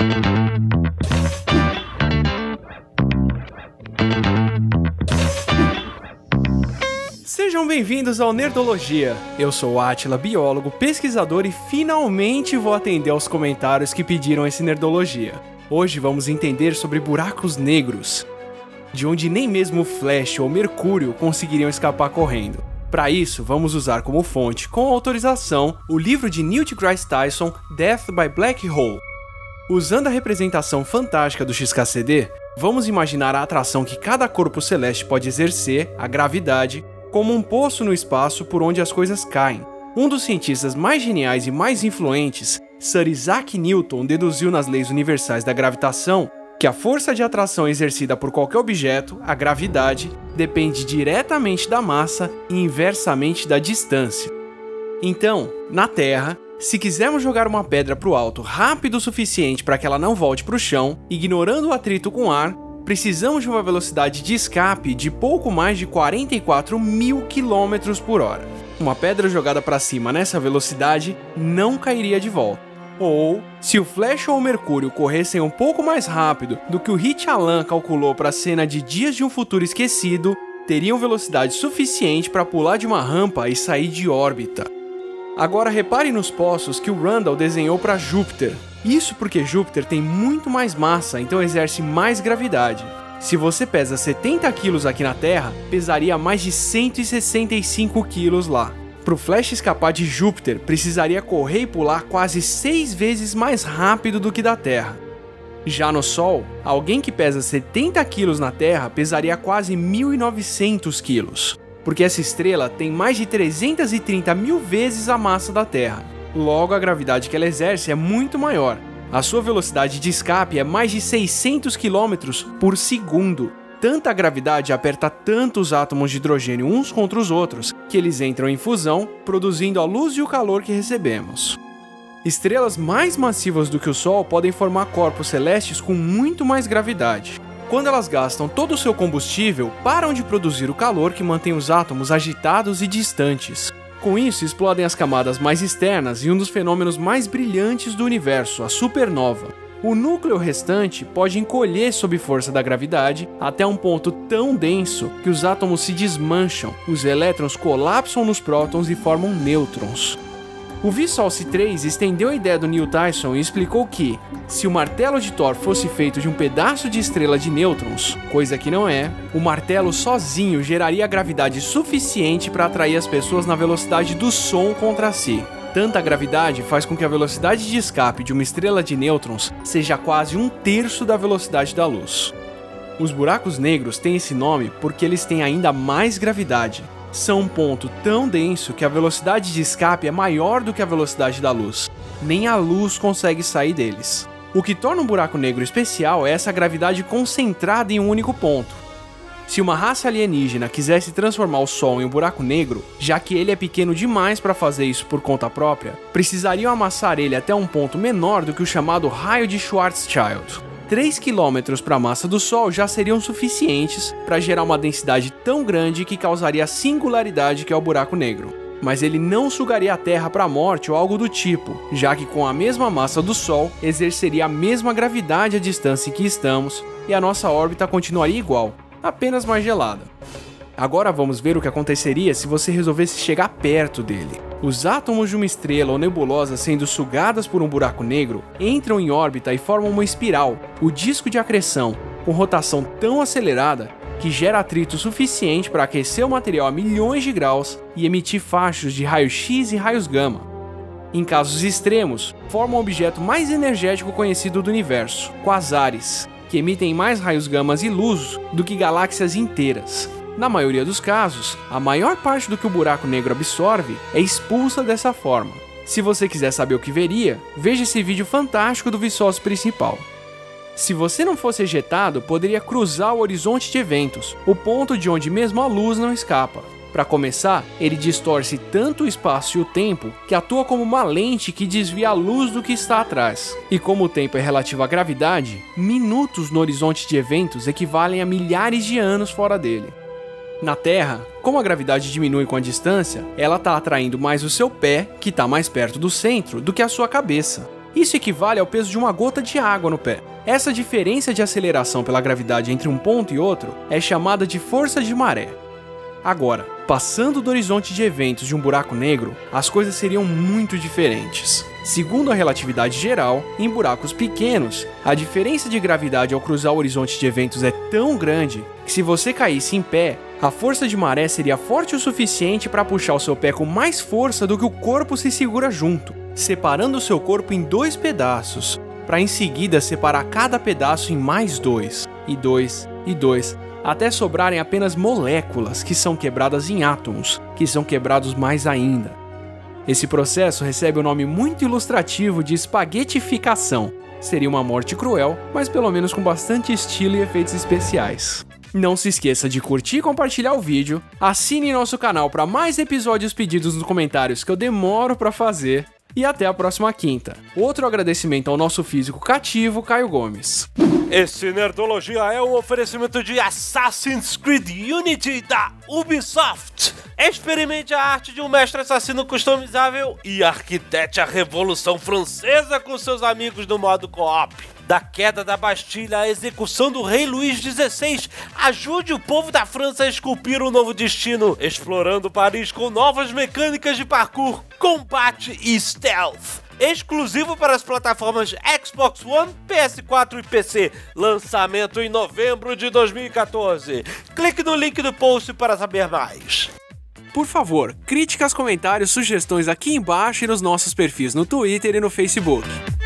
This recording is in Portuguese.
Sejam bem-vindos ao Nerdologia. Eu sou o Átila, biólogo, pesquisador e finalmente vou atender aos comentários que pediram esse Nerdologia. Hoje vamos entender sobre buracos negros, de onde nem mesmo o Flash ou Mercúrio conseguiriam escapar correndo. Para isso, vamos usar como fonte, com autorização, o livro de Neil deGrasse Tyson, Death by Black Hole. Usando a representação fantástica do XKCD, vamos imaginar a atração que cada corpo celeste pode exercer, a gravidade, como um poço no espaço por onde as coisas caem. Um dos cientistas mais geniais e mais influentes, Sir Isaac Newton, deduziu nas leis universais da gravitação que a força de atração exercida por qualquer objeto, a gravidade, depende diretamente da massa e inversamente da distância. Então, na Terra, se quisermos jogar uma pedra para o alto rápido o suficiente para que ela não volte para o chão, ignorando o atrito com o ar, precisamos de uma velocidade de escape de pouco mais de 44 mil km por hora. Uma pedra jogada para cima nessa velocidade não cairia de volta. Ou, se o Flash ou o Mercúrio corressem um pouco mais rápido do que o Hit Alan calculou para a cena de Dias de um Futuro Esquecido, teriam velocidade suficiente para pular de uma rampa e sair de órbita. Agora repare nos poços que o Randall desenhou para Júpiter. Isso porque Júpiter tem muito mais massa, então exerce mais gravidade. Se você pesa 70 kg aqui na Terra, pesaria mais de 165 kg lá. Para o Flash escapar de Júpiter, precisaria correr e pular quase 6 vezes mais rápido do que da Terra. Já no Sol, alguém que pesa 70 kg na Terra pesaria quase 1.900 kg, porque essa estrela tem mais de 330 mil vezes a massa da Terra. Logo, a gravidade que ela exerce é muito maior. A sua velocidade de escape é mais de 600 km por segundo. Tanta gravidade aperta tantos átomos de hidrogênio uns contra os outros, que eles entram em fusão, produzindo a luz e o calor que recebemos. Estrelas mais massivas do que o Sol podem formar corpos celestes com muito mais gravidade. Quando elas gastam todo o seu combustível, param de produzir o calor que mantém os átomos agitados e distantes. Com isso, explodem as camadas mais externas e um dos fenômenos mais brilhantes do universo, a supernova. O núcleo restante pode encolher sob força da gravidade até um ponto tão denso que os átomos se desmancham, os elétrons colapsam nos prótons e formam nêutrons. O Vsauce 3 estendeu a ideia do Neil Tyson e explicou que, se o martelo de Thor fosse feito de um pedaço de estrela de nêutrons, coisa que não é, o martelo sozinho geraria gravidade suficiente para atrair as pessoas na velocidade do som contra si. Tanta gravidade faz com que a velocidade de escape de uma estrela de nêutrons seja quase 1/3 da velocidade da luz. Os buracos negros têm esse nome porque eles têm ainda mais gravidade. São um ponto tão denso que a velocidade de escape é maior do que a velocidade da luz. Nem a luz consegue sair deles. O que torna um buraco negro especial é essa gravidade concentrada em um único ponto. Se uma raça alienígena quisesse transformar o Sol em um buraco negro, já que ele é pequeno demais para fazer isso por conta própria, precisariam amassar ele até um ponto menor do que o chamado raio de Schwarzschild. 3 km para a massa do Sol já seriam suficientes para gerar uma densidade tão grande que causaria a singularidade que é o buraco negro. Mas ele não sugaria a Terra para a morte ou algo do tipo, já que com a mesma massa do Sol exerceria a mesma gravidade à distância em que estamos e a nossa órbita continuaria igual, apenas mais gelada. Agora vamos ver o que aconteceria se você resolvesse chegar perto dele. Os átomos de uma estrela ou nebulosa sendo sugadas por um buraco negro entram em órbita e formam uma espiral, o disco de acreção, com rotação tão acelerada que gera atrito suficiente para aquecer o material a milhões de graus e emitir fachos de raio-x e raios gama. Em casos extremos, forma o objeto mais energético conhecido do universo, quasares, que emitem mais raios gamas e luz do que galáxias inteiras. Na maioria dos casos, a maior parte do que o buraco negro absorve é expulsa dessa forma. Se você quiser saber o que veria, veja esse vídeo fantástico do Vsauce principal. Se você não fosse ejetado, poderia cruzar o horizonte de eventos, o ponto de onde mesmo a luz não escapa. Para começar, ele distorce tanto o espaço e o tempo que atua como uma lente que desvia a luz do que está atrás. E como o tempo é relativo à gravidade, minutos no horizonte de eventos equivalem a milhares de anos fora dele. Na Terra, como a gravidade diminui com a distância, ela está atraindo mais o seu pé, que está mais perto do centro, do que a sua cabeça. Isso equivale ao peso de uma gota de água no pé. Essa diferença de aceleração pela gravidade entre um ponto e outro é chamada de força de maré. Agora, passando do horizonte de eventos de um buraco negro, as coisas seriam muito diferentes. Segundo a relatividade geral, em buracos pequenos, a diferença de gravidade ao cruzar o horizonte de eventos é tão grande que se você caísse em pé, a força de maré seria forte o suficiente para puxar o seu pé com mais força do que o corpo se segura junto, separando o seu corpo em 2 pedaços, para em seguida separar cada pedaço em mais 2, e 2, e 2, até sobrarem apenas moléculas que são quebradas em átomos, que são quebrados mais ainda. Esse processo recebe o nome muito ilustrativo de espaguetificação. Seria uma morte cruel, mas pelo menos com bastante estilo e efeitos especiais. Não se esqueça de curtir e compartilhar o vídeo, assine nosso canal para mais episódios pedidos nos comentários que eu demoro para fazer, e até a próxima quinta. Outro agradecimento ao nosso físico cativo, Caio Gomes. Esse Nerdologia é um oferecimento de Assassin's Creed Unity da Ubisoft. Experimente a arte de um mestre assassino customizável e arquitete a Revolução Francesa com seus amigos no modo co-op. Da queda da Bastilha à execução do rei Luís XVI, ajude o povo da França a esculpir um novo destino, explorando Paris com novas mecânicas de parkour, combate e stealth. Exclusivo para as plataformas Xbox One, PS4 e PC. Lançamento em novembro de 2014. Clique no link do post para saber mais. Por favor, críticas, comentários, sugestões aqui embaixo e nos nossos perfis no Twitter e no Facebook.